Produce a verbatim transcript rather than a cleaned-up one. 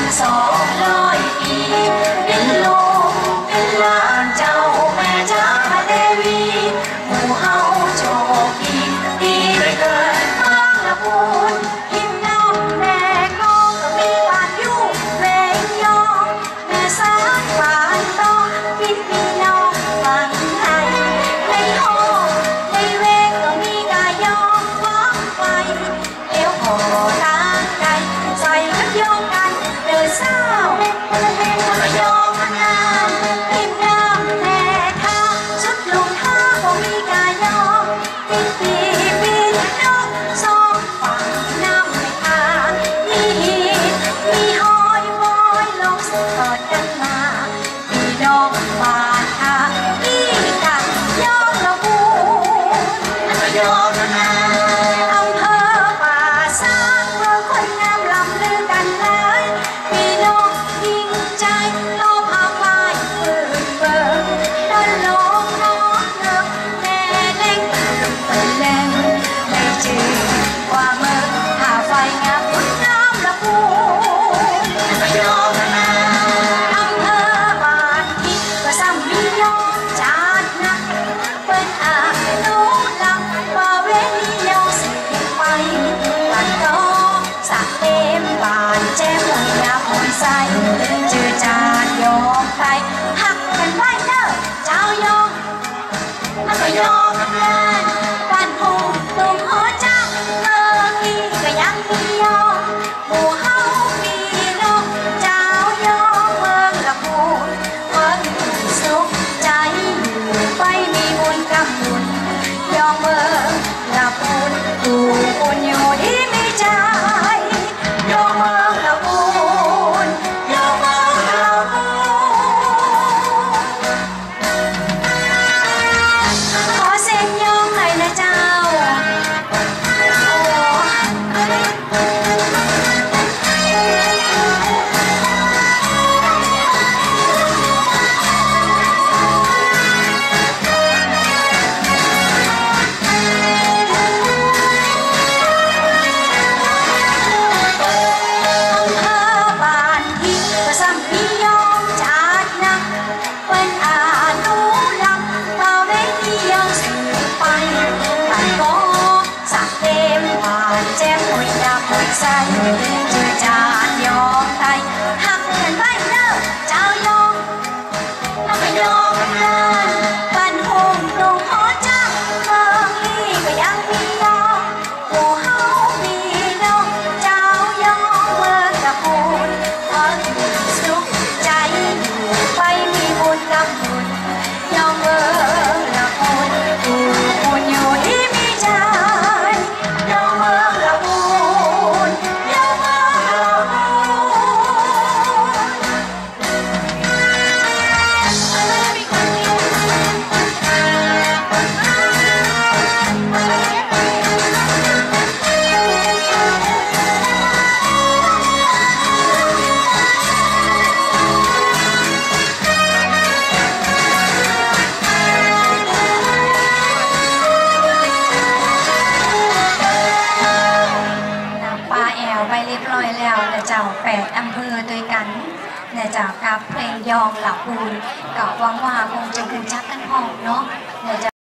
สองร้อยปีเป็นลูกเป็นหลานเจ้าแม่จ้าเดวีหมู่เฮาโชคดีดีได้เกิดมาละพูนหิมน้ำแม่ก็มีปานอยู่เวงยองแม่สายปานต่อกินพี่น้องฟังให้ในห้องในเวงก็มีกายยองฟ้องไฟเลี้ยวพอทางไกลใส่รถยองกันเดินเศร้าระยองงามหิมน้ำแม่ท่าสุดลุงท่าก็มีกายยองติดปีปีน้องสองฝั่งน้ำไม่พามีหินมีหอยวอยลงสอดกันมามีดอกบานทามีกันยองละบูระยองงามอำเภอป่าซางเมืองคนงามลำลือกันเลยมีน้องยิ่งใจลมอาภายเปิดเบิกเดินลงน้องเลิกแน่เล็งเปิดแรงไม่จืดว่าเมื่อหาไฟงามงดงามละพูระยองงามอำเภอบานทิพย์ก็ซ้ำมียองจัดหนักเปิ้นอาโน้ลำว่าเวนียองสิไปบ้านน้องสักเต็มบ้านแจ้มหวยาหวยใสจือจานยองไปหักกันไว้เด้อเจ้ายองระยองงามบ้านหูตุ่มหัวจ้าเมื่อกี้ก็ยังมียองหมู่เฮามีน้องเจ้ายองเมืองละพูนคนสุขใจอยู่ไปมีบุญกับบุญยองเมืองละพูนดูบุญอยู่ดีมีใจยองเมืองละพูนยองเมืองละพูนขอเส้นยองให้นะเจ้าบ้านที่ก็ซ้ำพี่ยองจัดหนักเปิ้นอานุรักษ์ว่าเวทียองสืบไปบ้านก็สักเต็มบ้านแจ่มหวยดาหวยใสจือจานยองไทยหักกันไว้เด้อเจ้ายองระยองงามบ้านหงส์ตรงหอจ้าเมืองนี้ก็ยังมียองหมู่เฮามีน้องเจ้ายองเมืองละพูนคนสุขใจอยู่ไปมีบุญกับบุญยองเมืองละพูนดูบุญอยู่ดีมีใจยองเมืองละพูนยองเมืองละพูน นำปลาแอวไปเรียบร้อยแล้วนะเจ้าแปดอำเภอด้วยกันนะเจ้ากับเพลงยองหลับปูนก็หวังว่าคงจะคึกคักกันพอเนาะนะเจ้า